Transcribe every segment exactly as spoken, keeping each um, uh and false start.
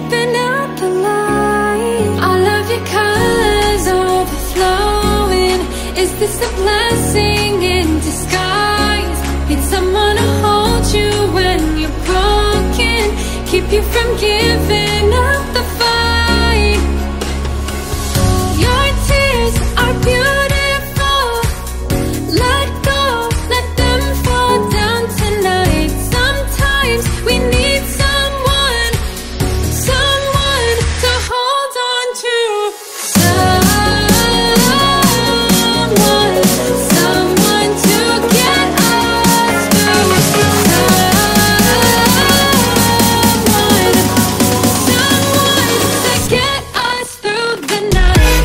keeping out the light. All of your colors overflowing. Is this a blessing in disguise? Need someone to hold you when you're broken, keep you from giving up the fight. Your tears are beautiful. Let go, let them fall down tonight. Sometimes we need someone, someone to hold on to. Someone, someone to get us through. Someone, someone to get us through the night.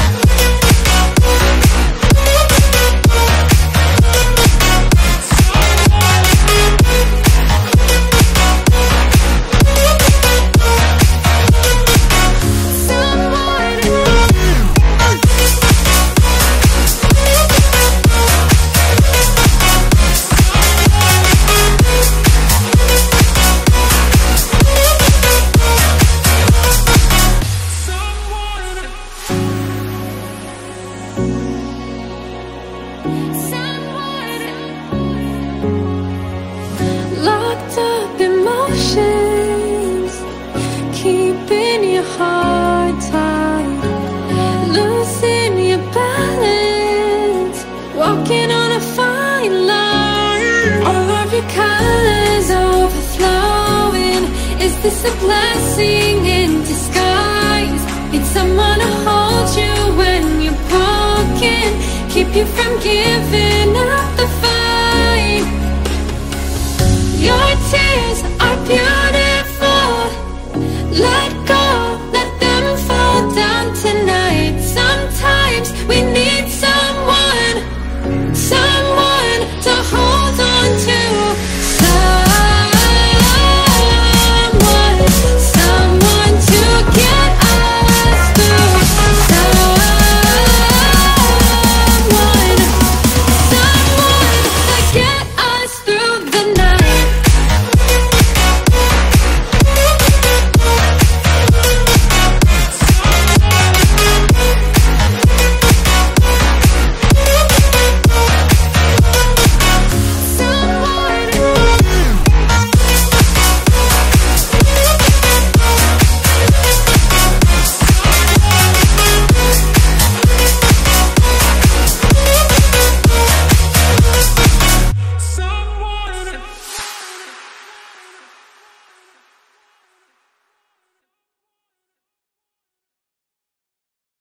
Locked up emotions, keeping your heart tight, losing your balance, walking on a fine line. All of your colors overflowing. Is this a blessing in disguise? Need someone to hold you when you're broken, keep you from giving